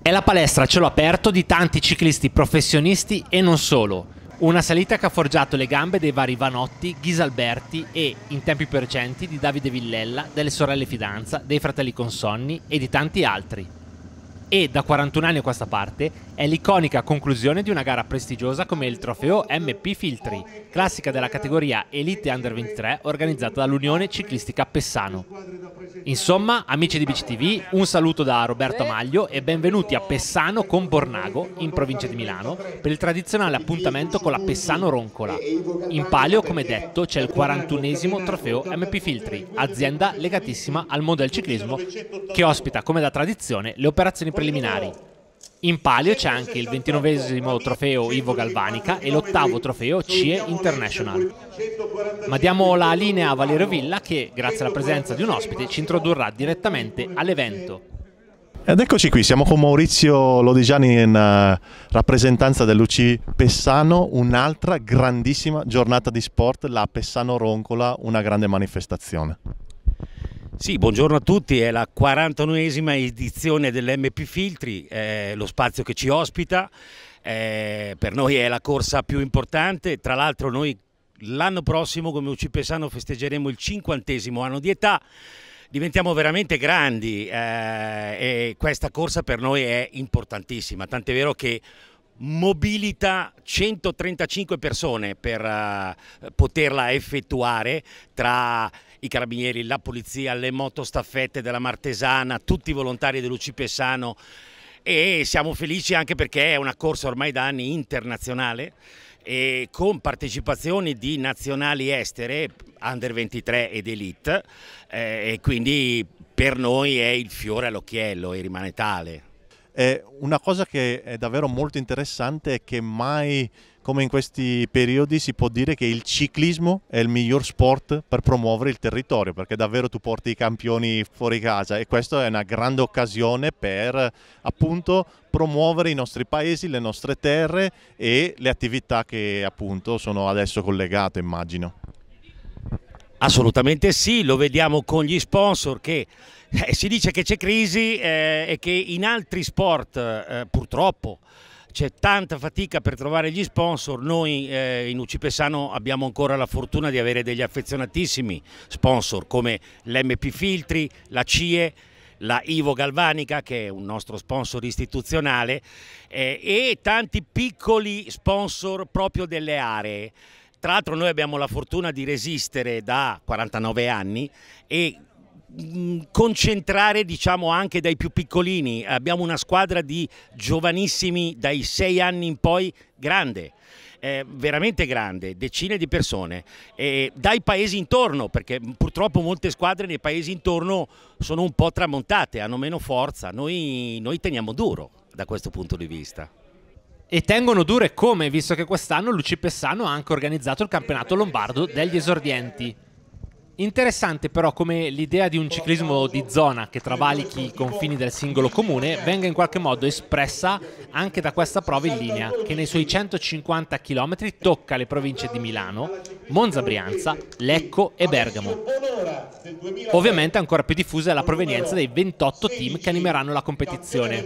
È la palestra a cielo aperto di tanti ciclisti professionisti e non solo. Una salita che ha forgiato le gambe dei vari Vanotti, Ghisalberti e, in tempi più recenti, di Davide Villella, delle sorelle Fidanza, dei fratelli Consonni e di tanti altri. E da 41 anni a questa parte è l'iconica conclusione di una gara prestigiosa come il trofeo MP Filtri, classica della categoria Elite Under 23 organizzata dall'Unione Ciclistica Pessano. Insomma, amici di BCTV, un saluto da Roberto Amaglio e benvenuti a Pessano con Bornago, in provincia di Milano, per il tradizionale appuntamento con la Pessano Roncola. In palio, come detto, c'è il 41esimo trofeo MP Filtri, azienda legatissima al mondo del ciclismo che ospita, come da tradizione, le operazioni preliminari. In palio c'è anche il 29esimo trofeo Ivo Galvanica e l'8º trofeo CIE International. Ma diamo la linea a Valerio Villa che, grazie alla presenza di un ospite, ci introdurrà direttamente all'evento. Ed eccoci qui, siamo con Maurizio Lodigiani in rappresentanza dell'UCI Pessano, un'altra grandissima giornata di sport, la Pessano Roncola, una grande manifestazione. Sì, buongiorno a tutti, è la 49esima edizione dell'MP Filtri, lo spazio che ci ospita, per noi è la corsa più importante. Tra l'altro noi l'anno prossimo come UCI Pessano festeggeremo il 50° anno di età, diventiamo veramente grandi e questa corsa per noi è importantissima, tant'è vero che mobilita 135 persone per poterla effettuare tra i carabinieri, la polizia, le motostaffette della Martesana, tutti i volontari dell'UCI Pessano, e siamo felici anche perché è una corsa ormai da anni internazionale e con partecipazioni di nazionali estere, Under 23 ed Elite, e quindi per noi è il fiore all'occhiello e rimane tale. Una cosa che è davvero molto interessante è che mai come in questi periodi si può dire che il ciclismo è il miglior sport per promuovere il territorio, perché davvero tu porti i campioni fuori casa e questa è una grande occasione per appunto promuovere i nostri paesi, le nostre terre e le attività che appunto sono adesso collegate, immagino. Assolutamente sì, lo vediamo con gli sponsor che si dice che c'è crisi e che in altri sport purtroppo c'è tanta fatica per trovare gli sponsor. Noi in UCI Pessano abbiamo ancora la fortuna di avere degli affezionatissimi sponsor come l'MP Filtri, la CIE, la Ivo Galvanica che è un nostro sponsor istituzionale e tanti piccoli sponsor proprio delle aree. Tra l'altro noi abbiamo la fortuna di resistere da 49 anni e concentrare diciamo anche dai più piccolini, abbiamo una squadra di giovanissimi dai 6 anni in poi grande, veramente grande, decine di persone, dai paesi intorno, perché purtroppo molte squadre nei paesi intorno sono un po' tramontate, hanno meno forza, noi teniamo duro da questo punto di vista. E tengono dure come, visto che quest'anno l'UCI Pessano ha anche organizzato il campionato lombardo degli esordienti. Interessante però come l'idea di un ciclismo di zona che travalichi i confini del singolo comune venga in qualche modo espressa anche da questa prova in linea che nei suoi 150 km tocca le province di Milano, Monza Brianza, Lecco e Bergamo. Ovviamente ancora più diffusa è la provenienza dei 28 team che animeranno la competizione.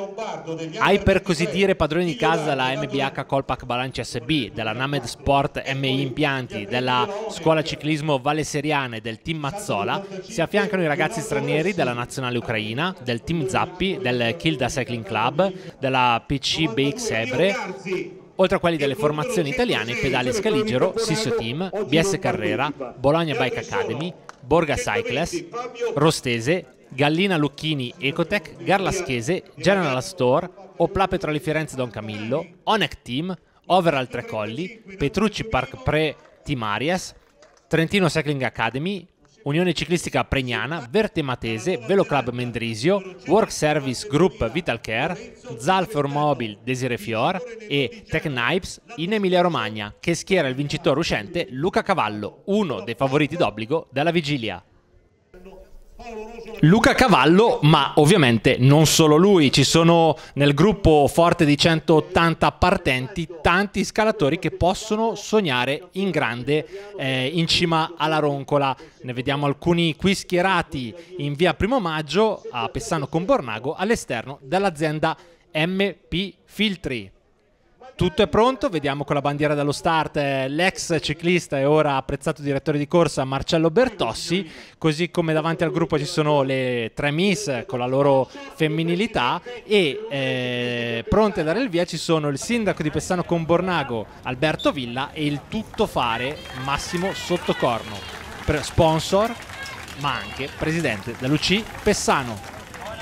Ai per così dire padroni di casa della MBH Colpac Balanci SB, della Named Sport MI Impianti, della Scuola Ciclismo Valle Seriana e del team Mazzola si affiancano i ragazzi stranieri della nazionale ucraina, del team Zappi, del Kilda Cycling Club, della PC BX Ebre, oltre a quelli delle formazioni italiane Pedali Scaligero, Sissio Team, BS Carrera, Bologna Bike Academy, Borga Cycles, Rostese, Gallina Lucchini Ecotech, Garlaschese, General Store, Opla Petroli Firenze Don Camillo, Onec Team, Overall Tre Colli, Petrucci Park Pre Team Arias, Trentino Cycling Academy, Unione Ciclistica Pregnana, Verte Matese, Velo Club Mendrisio, Work Service Group Vital Care, Zalfor Mobil Desire Fior e Tecnipes in Emilia Romagna, che schiera il vincitore uscente Luca Cavallo, uno dei favoriti d'obbligo della vigilia. Luca Cavallo, ma ovviamente non solo lui, ci sono nel gruppo forte di 180 partenti tanti scalatori che possono sognare in grande in cima alla Roncola. Ne vediamo alcuni qui schierati in via Primo Maggio a Pessano con Bornago all'esterno dell'azienda MP Filtri. Tutto è pronto, vediamo con la bandiera dello start l'ex ciclista e ora apprezzato direttore di corsa Marcello Bertossi, così come davanti al gruppo ci sono le 3 Miss con la loro femminilità e pronte a dare il via ci sono il sindaco di Pessano con Bornago Alberto Villa e il tuttofare Massimo Sottocorno, sponsor ma anche presidente dell'UC Pessano.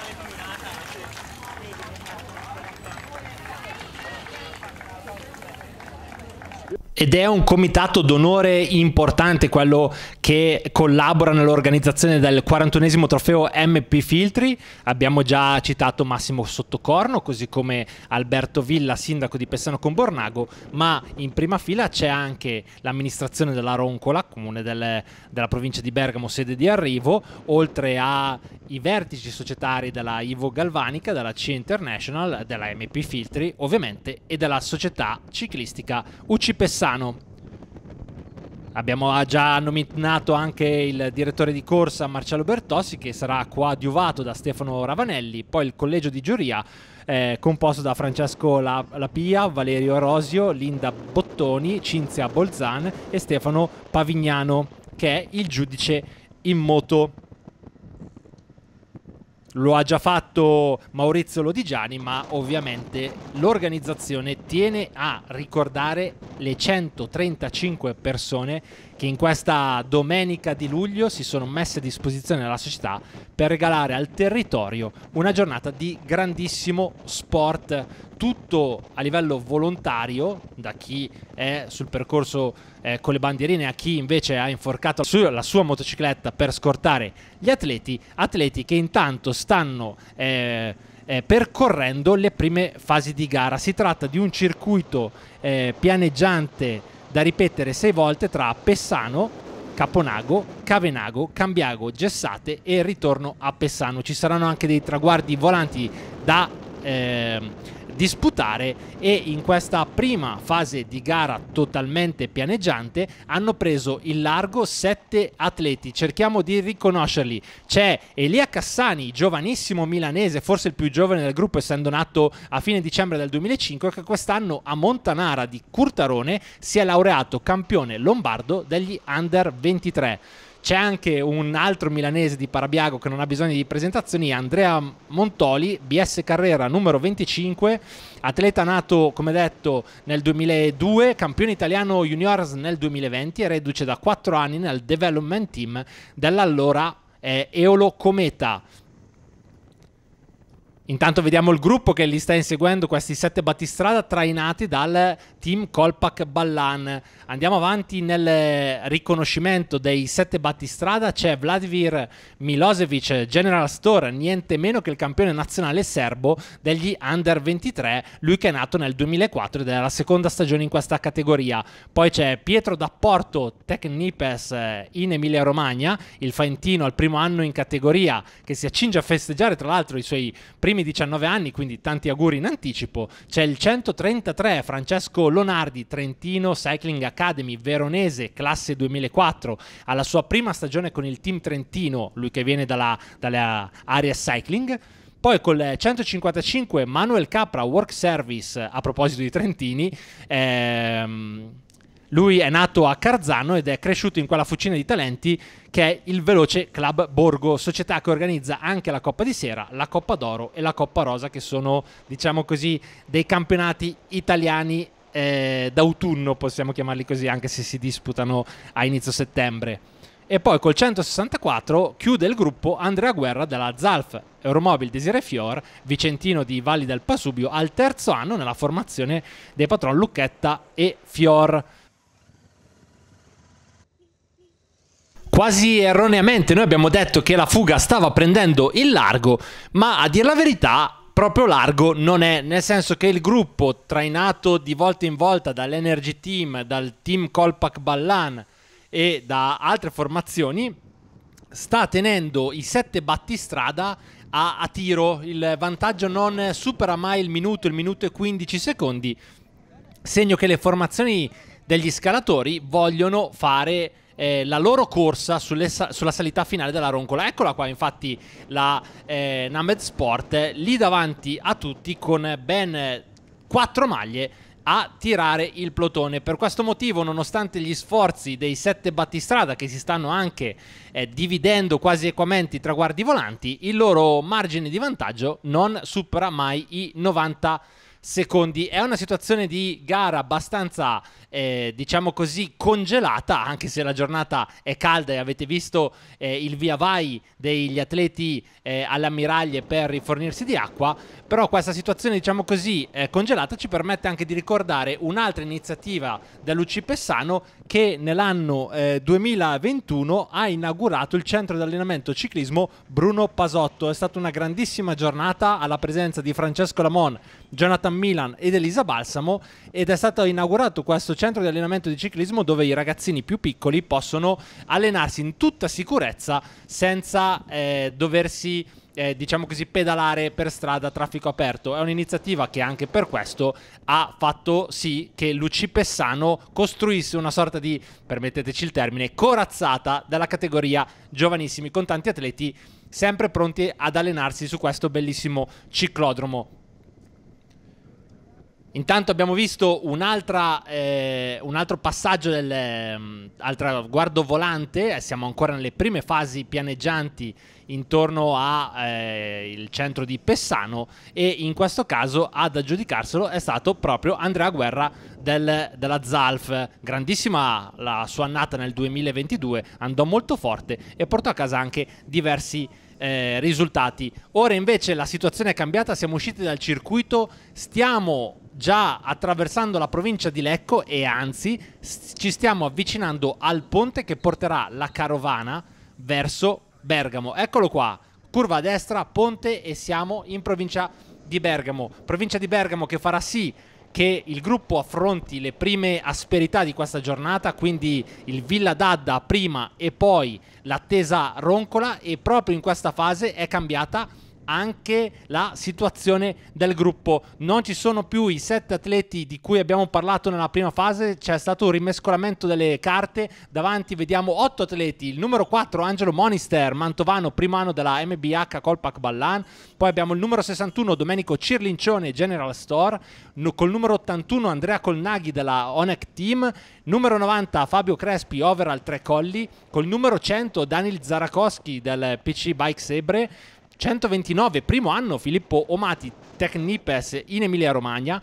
Ed è un comitato d'onore importante quello che collabora nell'organizzazione del 41esimo trofeo MP Filtri. Abbiamo già citato Massimo Sottocorno, così come Alberto Villa, sindaco di Pessano con Bornago, ma in prima fila c'è anche l'amministrazione della Roncola, comune della provincia di Bergamo, sede di arrivo, oltre ai vertici societari della Ivo Galvanica, della C International, della MP Filtri ovviamente e della società ciclistica UC Pessano. Abbiamo già nominato anche il direttore di corsa Marcello Bertossi, che sarà coadiuvato da Stefano Ravanelli, poi il collegio di giuria composto da Francesco Lapia, Valerio Rosio, Linda Bottoni, Cinzia Bolzan e Stefano Pavignano, che è il giudice in moto. Lo ha già fatto Maurizio Lodigiani, ma ovviamente l'organizzazione tiene a ricordare le 135 persone che in questa domenica di luglio si sono messe a disposizione della società per regalare al territorio una giornata di grandissimo sport, tutto a livello volontario, da chi è sul percorso con le bandierine a chi invece ha inforcato la sua motocicletta per scortare gli atleti che intanto stanno percorrendo le prime fasi di gara. Si tratta di un circuito pianeggiante da ripetere 6 volte tra Pessano, Caponago, Cavenago, Cambiago, Gessate e ritorno a Pessano. Ci saranno anche dei traguardi volanti da disputare e in questa prima fase di gara totalmente pianeggiante hanno preso il largo 7 atleti. Cerchiamo di riconoscerli. C'è Elia Cassani, giovanissimo milanese, forse il più giovane del gruppo essendo nato a fine dicembre del 2005, che quest'anno a Montanara di Curtarone si è laureato campione lombardo degli Under 23. C'è anche un altro milanese di Parabiago che non ha bisogno di presentazioni, Andrea Montoli, BS Carrera numero 25, atleta nato come detto nel 2002, campione italiano juniors nel 2020 e reduce da 4 anni nel development team dell'allora Eolo Cometa. Intanto vediamo il gruppo che li sta inseguendo, questi 7 battistrada trainati dal team Kolpak Ballan. Andiamo avanti nel riconoscimento dei 7 battistrada. C'è Vladimir Milosevic, General Store, niente meno che il campione nazionale serbo degli Under 23, lui che è nato nel 2004 ed è la seconda stagione in questa categoria. Poi c'è Pietro D'Apporto, Tecnipes in Emilia Romagna, il faentino al primo anno in categoria che si accinge a festeggiare tra l'altro i suoi primi 19 anni, quindi tanti auguri in anticipo. C'è il 133 Francesco Lonardi, Trentino Cycling Academy, veronese, classe 2004, alla sua prima stagione con il team Trentino, lui che viene dalla Aries Cycling. Poi col 155 Manuel Capra, Work Service, a proposito di trentini, lui è nato a Carzano ed è cresciuto in quella fucina di talenti che è il Veloce Club Borgo, società che organizza anche la Coppa di Sera, la Coppa d'Oro e la Coppa Rosa, che sono, diciamo così, dei campionati italiani d'autunno, possiamo chiamarli così, anche se si disputano a inizio settembre. E poi col 164 chiude il gruppo Andrea Guerra della Zalf Euromobil Desire Fior, vicentino di Valli del Pasubio, al terzo anno nella formazione dei patron Lucchetta e Fior. Quasi erroneamente noi abbiamo detto che la fuga stava prendendo il largo, ma a dir la verità proprio largo non è, nel senso che il gruppo, trainato di volta in volta dall'Energy Team, dal team Kolpak Ballan e da altre formazioni, sta tenendo i 7 battistrada a tiro. Il vantaggio non supera mai il minuto e 15 secondi, segno che le formazioni degli scalatori vogliono fare la loro corsa sulla salita finale della roncola. Eccola qua infatti la Named Sport lì davanti a tutti con ben 4 maglie a tirare il plotone. Per questo motivo, nonostante gli sforzi dei 7 battistrada, che si stanno anche dividendo quasi equamente i traguardi volanti, il loro margine di vantaggio non supera mai i 90 secondi. È una situazione di gara abbastanza diciamo così congelata, anche se la giornata è calda e avete visto il via vai degli atleti alle ammiraglie per rifornirsi di acqua. Però questa situazione, diciamo così, congelata ci permette anche di ricordare un'altra iniziativa dell'UC Pessano, che nell'anno 2021 ha inaugurato il centro di allenamento ciclismo Bruno Pasotto. È stata una grandissima giornata alla presenza di Francesco Lamon, Jonathan Milan ed Elisa Balsamo, ed è stato inaugurato questo centro di allenamento di ciclismo dove i ragazzini più piccoli possono allenarsi in tutta sicurezza senza doversi diciamo così pedalare per strada a traffico aperto. È un'iniziativa che anche per questo ha fatto sì che l'UC Pessano costruisse una sorta di, permetteteci il termine, corazzata della categoria giovanissimi, con tanti atleti sempre pronti ad allenarsi su questo bellissimo ciclodromo. Intanto abbiamo visto un altro passaggio altro guardo volante. Siamo ancora nelle prime fasi pianeggianti intorno al centro di Pessano, e in questo caso ad aggiudicarselo è stato proprio Andrea Guerra della Zalf. Grandissima la sua annata nel 2022, andò molto forte e portò a casa anche diversi risultati. Ora invece la situazione è cambiata, siamo usciti dal circuito, stiamo già attraversando la provincia di Lecco e anzi ci stiamo avvicinando al ponte che porterà la carovana verso Bergamo. Eccolo qua, curva a destra, ponte, e siamo in provincia di Bergamo. Provincia di Bergamo che farà sì che il gruppo affronti le prime asperità di questa giornata, quindi il Villa d'Adda prima e poi l'attesa roncola, e proprio in questa fase è cambiata anche la situazione del gruppo. Non ci sono più i 7 atleti di cui abbiamo parlato nella prima fase, c'è stato un rimescolamento delle carte. Davanti vediamo 8 atleti, il numero 4 Angelo Monister, mantovano, primo anno della MBH Colpac Ballan, poi abbiamo il numero 61 Domenico Cirlincione General Store, col numero 81 Andrea Colnaghi della Onec Team, numero 90 Fabio Crespi Overall Tre Colli, col numero 100 Daniel Zarakowski del PC Bike Sebre, 129 primo anno Filippo Omati Tecnipes in Emilia Romagna,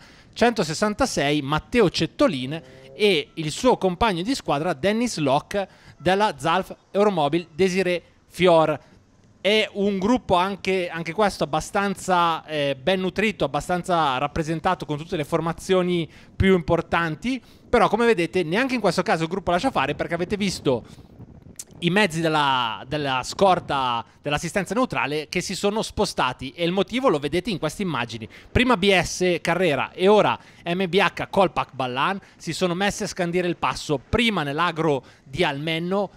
166 Matteo Cettolin e il suo compagno di squadra Dennis Locke della Zalf Euromobil Desiré Fior. È un gruppo anche questo abbastanza ben nutrito, abbastanza rappresentato con tutte le formazioni più importanti, però come vedete neanche in questo caso il gruppo lascia fare, perché avete visto i mezzi della scorta dell'assistenza neutrale che si sono spostati, e il motivo lo vedete in queste immagini. Prima BS Carrera e ora MBH Colpac Ballan si sono messi a scandire il passo, prima nell'agro di Almenno,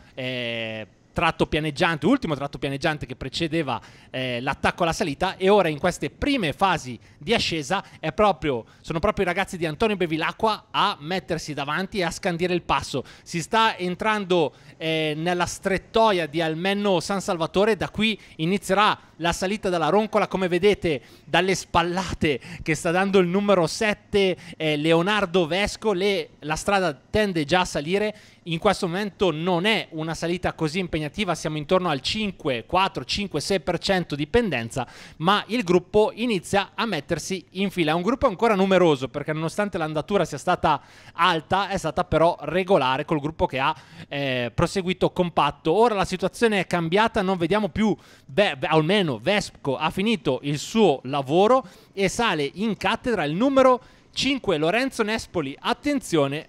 tratto pianeggiante, ultimo tratto pianeggiante che precedeva l'attacco alla salita, e ora in queste prime fasi di ascesa sono proprio i ragazzi di Antonio Bevilacqua a mettersi davanti e a scandire il passo. Si sta entrando nella strettoia di Almenno San Salvatore, da qui inizierà la salita della roncola, come vedete dalle spallate che sta dando il numero 7 Leonardo Vesco. La strada tende già a salire. In questo momento non è una salita così impegnativa, siamo intorno al 5, 4, 5, 6% di pendenza, ma il gruppo inizia a mettersi in fila. È un gruppo ancora numeroso, perché nonostante l'andatura sia stata alta, è stata però regolare, col gruppo che ha proseguito compatto. Ora la situazione è cambiata, non vediamo più, almeno Vesco ha finito il suo lavoro e sale in cattedra il numero 5 Lorenzo Nespoli, attenzione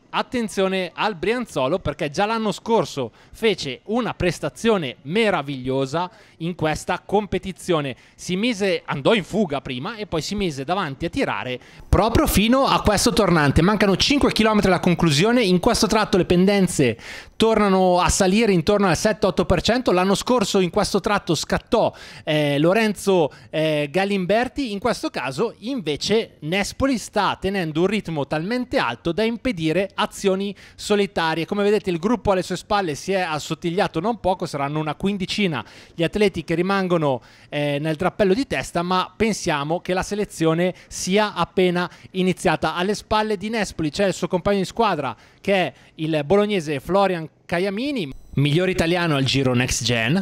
al Brianzolo, perché già l'anno scorso fece una prestazione meravigliosa in questa competizione. Andò in fuga prima e poi si mise davanti a tirare proprio fino a questo tornante. Mancano 5 km alla conclusione, in questo tratto le pendenze tornano a salire intorno al 7-8%. L'anno scorso in questo tratto scattò Lorenzo Galimberti, in questo caso invece Nespoli sta tenendo un ritmo talmente alto da impedire azioni solitarie. Come vedete il gruppo alle sue spalle si è assottigliato non poco, saranno una quindicina gli atleti che rimangono nel drappello di testa, ma pensiamo che la selezione sia appena iniziata. Alle spalle di Nespoli c'è il suo compagno di squadra che è il bolognese Florian Caiamini, miglior italiano al Giro Next Gen.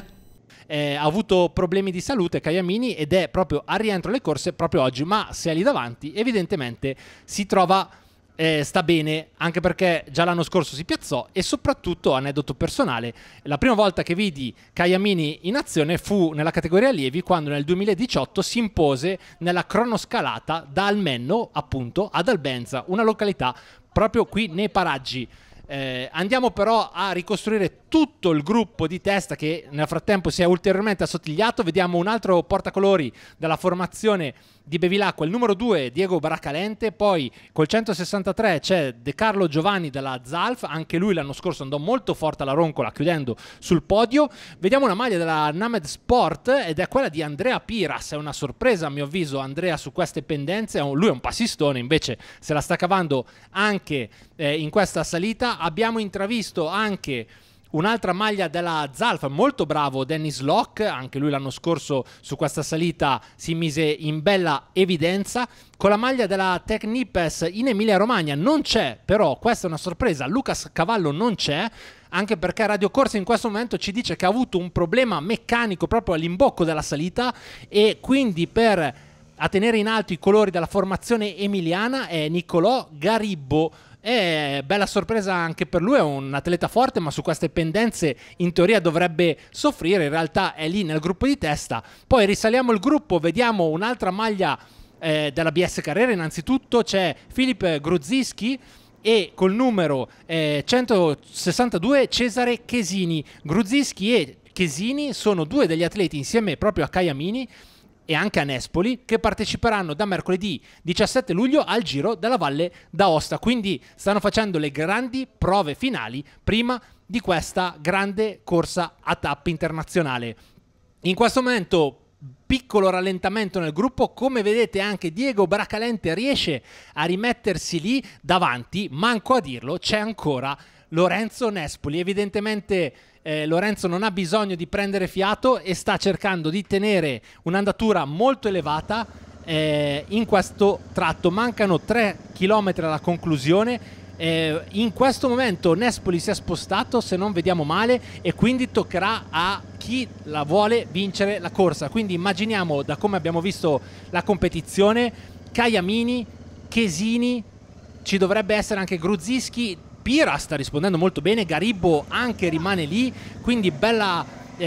Ha avuto problemi di salute Caiamini ed è proprio al rientro alle corse proprio oggi, ma se è lì davanti evidentemente si trova, sta bene, anche perché già l'anno scorso si piazzò. E soprattutto, aneddoto personale, la prima volta che vidi Caiamini in azione fu nella categoria allievi, quando nel 2018 si impose nella cronoscalata da Almenno appunto ad Albenza, una località proprio qui nei paraggi. Andiamo però a ricostruire tutto il gruppo di testa che nel frattempo si è ulteriormente assottigliato. Vediamo un altro portacolori della formazione di Bevilacqua, il numero 2 Diego Bracalente, poi col 163 c'è De Carlo Giovanni della Zalf, anche lui l'anno scorso andò molto forte alla roncola chiudendo sul podio. Vediamo una maglia della Named Sport ed è quella di Andrea Piras, è una sorpresa a mio avviso Andrea su queste pendenze, lui è un passistone, invece se la sta cavando anche in questa salita. Abbiamo intravisto anche un'altra maglia della Zalf, molto bravo Dennis Locke, anche lui l'anno scorso su questa salita si mise in bella evidenza. Con la maglia della Tecnipes in Emilia Romagna non c'è, però questa è una sorpresa, Lucas Cavallo non c'è, anche perché Radio Corsa in questo momento ci dice che ha avuto un problema meccanico proprio all'imbocco della salita, e quindi a tenere in alto i colori della formazione emiliana è Niccolò Garibbo. Bella sorpresa anche per lui, è un atleta forte ma su queste pendenze in teoria dovrebbe soffrire, in realtà è lì nel gruppo di testa. Poi risaliamo il gruppo, vediamo un'altra maglia della BS Carrera. Innanzitutto c'è Filip Gruzinski e col numero 162 Cesare Chesini. Gruzinski e Chesini sono due degli atleti insieme proprio a Caiamini e anche a Nespoli che parteciperanno da mercoledì 17 luglio al Giro della Valle d'Aosta, quindi stanno facendo le grandi prove finali prima di questa grande corsa a tappe internazionale. In questo momento piccolo rallentamento nel gruppo, come vedete anche Diego Bracalente riesce a rimettersi lì davanti, manco a dirlo c'è ancora Lorenzo Nespoli. Evidentemente Lorenzo non ha bisogno di prendere fiato e sta cercando di tenere un'andatura molto elevata in questo tratto. Mancano 3 km alla conclusione. In questo momento Nespoli si è spostato, se non vediamo male, e quindi toccherà a chi la vuole vincere la corsa. Quindi immaginiamo, da come abbiamo visto la competizione, Caiamini, Chesini, ci dovrebbe essere anche Gruzinski, Pira sta rispondendo molto bene, Garibbo anche rimane lì, quindi bella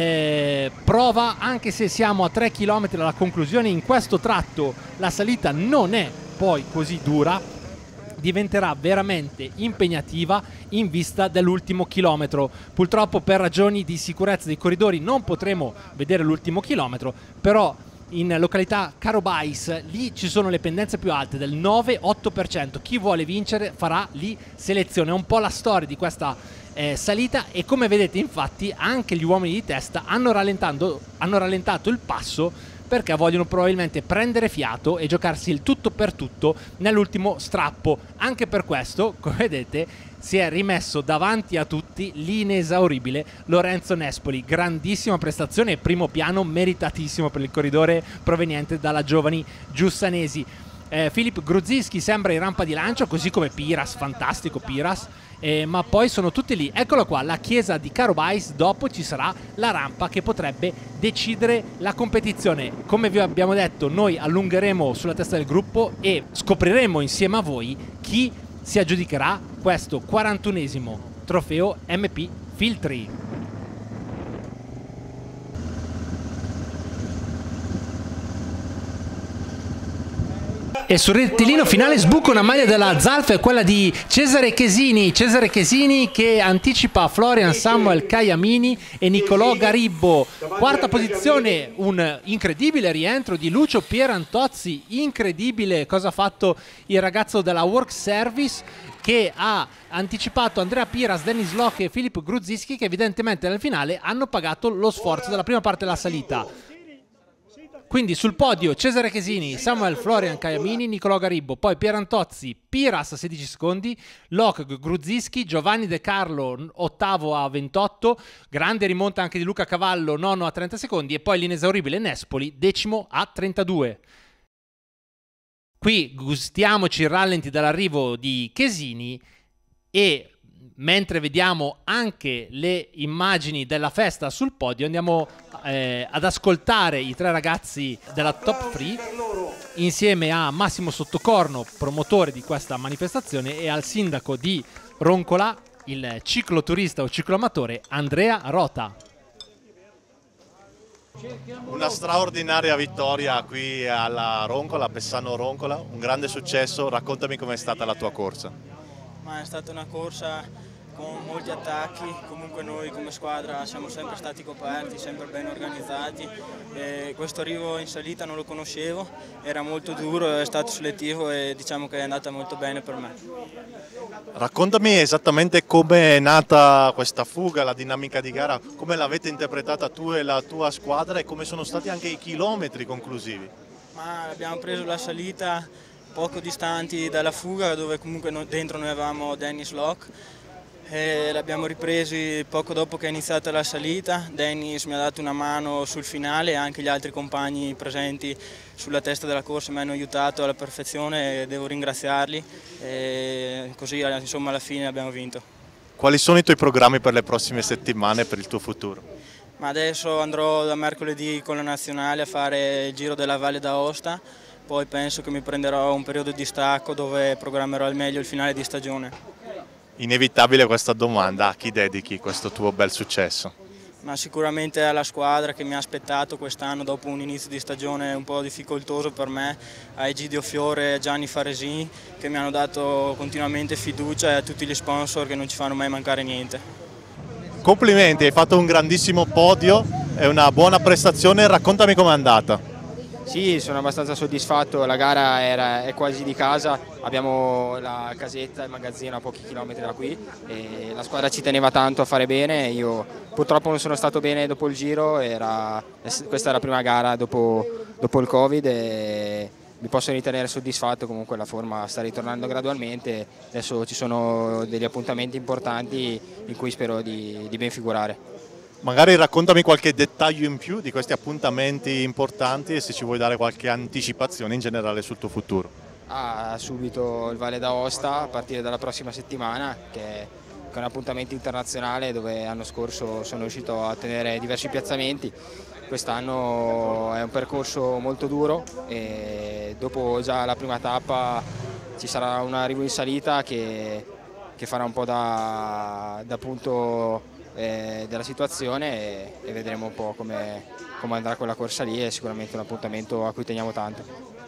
prova, anche se siamo a 3 km dalla conclusione. In questo tratto la salita non è poi così dura, diventerà veramente impegnativa in vista dell'ultimo chilometro. Purtroppo per ragioni di sicurezza dei corridori non potremo vedere l'ultimo chilometro, però in località Carobais lì ci sono le pendenze più alte del 9-8%. Chi vuole vincere farà lì selezione. È un po' la storia di questa salita, e come vedete infatti anche gli uomini di testa hanno rallentato il passo perché vogliono probabilmente prendere fiato e giocarsi il tutto per tutto nell'ultimo strappo. Anche per questo, come vedete, si è rimesso davanti a tutti l'inesauribile Lorenzo Nespoli. Grandissima prestazione e primo piano meritatissimo per il corridore proveniente dalla Giovani Giussanesi. Filip Gruzinski sembra in rampa di lancio, così come Piras, fantastico Piras, ma poi sono tutti lì. Eccolo qua, la chiesa di Carobais, dopo ci sarà la rampa che potrebbe decidere la competizione. Come vi abbiamo detto, noi allungheremo sulla testa del gruppo e scopriremo insieme a voi chi si aggiudicherà questo 41esimo trofeo MP Filtri. E sul rettilineo finale sbuca una maglia della Zalf, quella di Cesare Chesini che anticipa Florian Samuel Caiamini e Nicolò Garibbo. Quarta posizione, un incredibile rientro di Lucio Pierantozzi, incredibile cosa ha fatto il ragazzo della Work Service, che ha anticipato Andrea Piras, Dennis Locke e Filippo Gruzzischi, che evidentemente nel finale hanno pagato lo sforzo della prima parte della salita. Quindi sul podio Cesare Chesini, Samuel Florian Caiamini, Nicolò Garibbo, poi Pierantozzi, Piras a 16 secondi, Locke, Gruzzischi, Giovanni De Carlo ottavo a 28, grande rimonta anche di Luca Cavallo nono a 30 secondi e poi l'inesauribile Nespoli decimo a 32. Qui gustiamoci il rallenti dall'arrivo di Chesini e mentre vediamo anche le immagini della festa sul podio andiamo ad ascoltare i tre ragazzi della Top Free insieme a Massimo Sottocorno, promotore di questa manifestazione, e al sindaco di Roncola, il cicloturista o cicloamatore Andrea Rota. Una straordinaria vittoria qui alla Roncola, a Pessano Roncola, un grande successo. Raccontami com'è stata la tua corsa. Ma è stata una corsa con molti attacchi, comunque noi come squadra siamo sempre stati coperti, sempre ben organizzati. Questo arrivo in salita non lo conoscevo, era molto duro, è stato selettivo e diciamo che è andata molto bene per me. Raccontami esattamente come è nata questa fuga, la dinamica di gara, come l'avete interpretata tu e la tua squadra e come sono stati anche i chilometri conclusivi. Ma abbiamo preso la salita poco distanti dalla fuga, dove comunque dentro noi avevamo Dennis Locke. L'abbiamo ripresi poco dopo che è iniziata la salita. Dennis mi ha dato una mano sul finale e anche gli altri compagni presenti sulla testa della corsa mi hanno aiutato alla perfezione e devo ringraziarli. Così insomma alla fine abbiamo vinto. Quali sono i tuoi programmi per le prossime settimane, per il tuo futuro? Ma adesso andrò da mercoledì con la nazionale a fare il Giro della Valle d'Aosta, poi penso che mi prenderò un periodo di stacco dove programmerò al meglio il finale di stagione. Inevitabile questa domanda, a chi dedichi questo tuo bel successo? Ma sicuramente alla squadra che mi ha aspettato quest'anno dopo un inizio di stagione un po' difficoltoso per me, a Egidio Fiore e Gianni Faresini che mi hanno dato continuamente fiducia e a tutti gli sponsor che non ci fanno mai mancare niente. Complimenti, hai fatto un grandissimo podio, è una buona prestazione, raccontami com'è andata. Sì, sono abbastanza soddisfatto, la gara è quasi di casa, abbiamo la casetta, il magazzino a pochi chilometri da qui e la squadra ci teneva tanto a fare bene. Io purtroppo non sono stato bene dopo il giro, questa è la prima gara dopo il Covid e mi posso ritenere soddisfatto, comunque la forma sta ritornando gradualmente, adesso ci sono degli appuntamenti importanti in cui spero di ben figurare. Magari raccontami qualche dettaglio in più di questi appuntamenti importanti e se ci vuoi dare qualche anticipazione in generale sul tuo futuro. Subito il Valle d'Aosta a partire dalla prossima settimana, che è un appuntamento internazionale dove l'anno scorso sono riuscito a ottenere diversi piazzamenti. Quest'anno è un percorso molto duro e dopo già la prima tappa ci sarà un arrivo in salita che farà un po' da punto della situazione e vedremo un po' come andrà quella corsa lì. È sicuramente un appuntamento a cui teniamo tanto.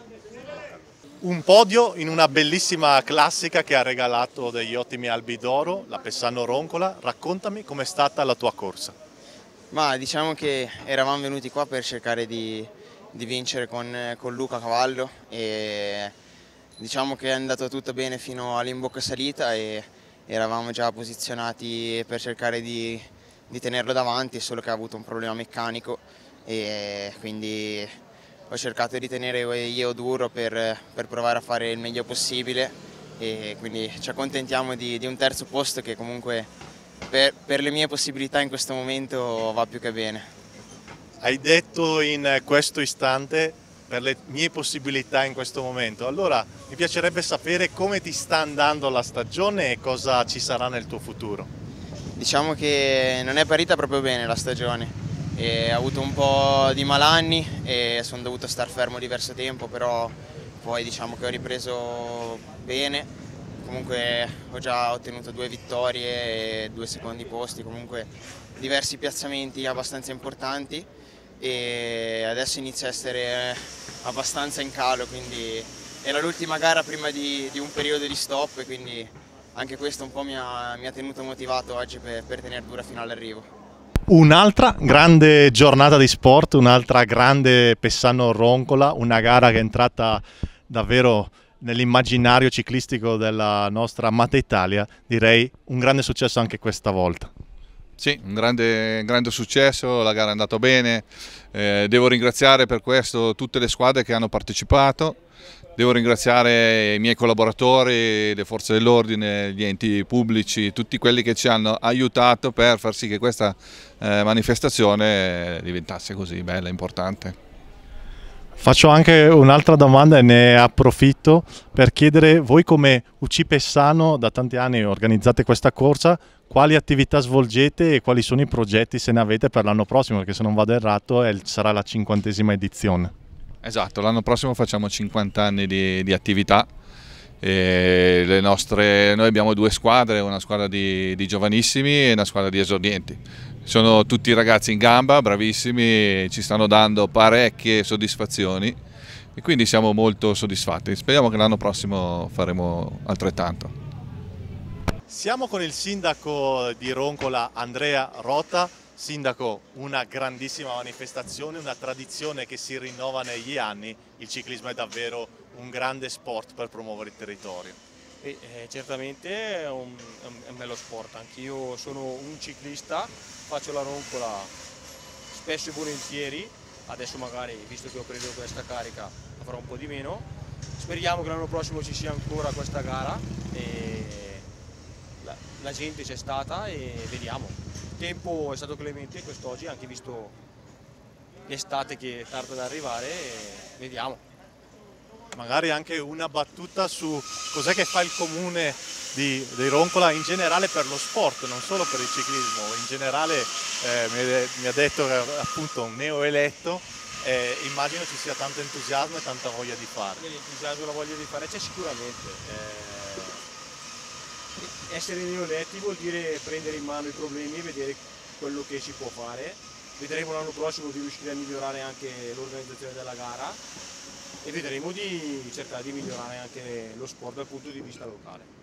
Un podio in una bellissima classica che ha regalato degli ottimi albi d'oro, la Pessano Roncola. Raccontami com'è stata la tua corsa. Ma diciamo che eravamo venuti qua per cercare di vincere con Luca Cavallo e diciamo che è andato tutto bene fino all'imbocca salita e eravamo già posizionati per cercare di tenerlo davanti, solo che ha avuto un problema meccanico e quindi ho cercato di tenere io duro per provare a fare il meglio possibile e quindi ci accontentiamo di un terzo posto che comunque per le mie possibilità in questo momento va più che bene. Hai detto in questo istante per le mie possibilità in questo momento. Allora mi piacerebbe sapere come ti sta andando la stagione e cosa ci sarà nel tuo futuro. Diciamo che non è partita proprio bene la stagione, ho avuto un po' di malanni e sono dovuto star fermo diverso tempo, però poi diciamo che ho ripreso bene, comunque ho già ottenuto 2 vittorie e 2 secondi posti, comunque diversi piazzamenti abbastanza importanti e adesso inizia a essere abbastanza in calo, quindi era l'ultima gara prima di un periodo di stop, e quindi anche questo un po' mi ha tenuto motivato oggi per tenere dura fino all'arrivo. Un'altra grande giornata di sport, un'altra grande Pessano-Roncola, una gara che è entrata davvero nell'immaginario ciclistico della nostra amata Italia, direi un grande successo anche questa volta. Sì, un grande successo, la gara è andata bene, devo ringraziare per questo tutte le squadre che hanno partecipato, devo ringraziare i miei collaboratori, le forze dell'ordine, gli enti pubblici, tutti quelli che ci hanno aiutato per far sì che questa manifestazione diventasse così bella e importante. Faccio anche un'altra domanda e ne approfitto per chiedere, voi come UCI Pessano da tanti anni organizzate questa corsa, quali attività svolgete e quali sono i progetti, se ne avete, per l'anno prossimo, perché se non vado errato sarà la 50ª edizione. Esatto, l'anno prossimo facciamo 50 anni di attività. Noi abbiamo 2 squadre, una squadra di giovanissimi e una squadra di esordienti. Sono tutti ragazzi in gamba, bravissimi, ci stanno dando parecchie soddisfazioni e quindi siamo molto soddisfatti. Speriamo che l'anno prossimo faremo altrettanto. Siamo con il sindaco di Roncola, Andrea Rota. Sindaco, una grandissima manifestazione, una tradizione che si rinnova negli anni. Il ciclismo è davvero un grande sport per promuovere il territorio. Certamente è un bello sport, anch'io sono un ciclista, faccio la Roncola spesso e volentieri, adesso magari, visto che ho preso questa carica, la farò un po' di meno. Speriamo che l'anno prossimo ci sia ancora questa gara e la gente c'è stata e vediamo. Il tempo è stato clemente quest'oggi, anche visto l'estate che tarda ad arrivare, vediamo. Magari anche una battuta su cos'è che fa il comune di Roncola in generale per lo sport, non solo per il ciclismo. In generale mi ha detto che è appunto un neoeletto, immagino ci sia tanto entusiasmo e tanta voglia di fare. L'entusiasmo e la voglia di fare c'è sicuramente. Essere neoeletti vuol dire prendere in mano i problemi e vedere quello che si può fare. Vedremo l'anno prossimo di riuscire a migliorare anche l'organizzazione della gara e vedremo di cercare di migliorare anche lo sport dal punto di vista locale.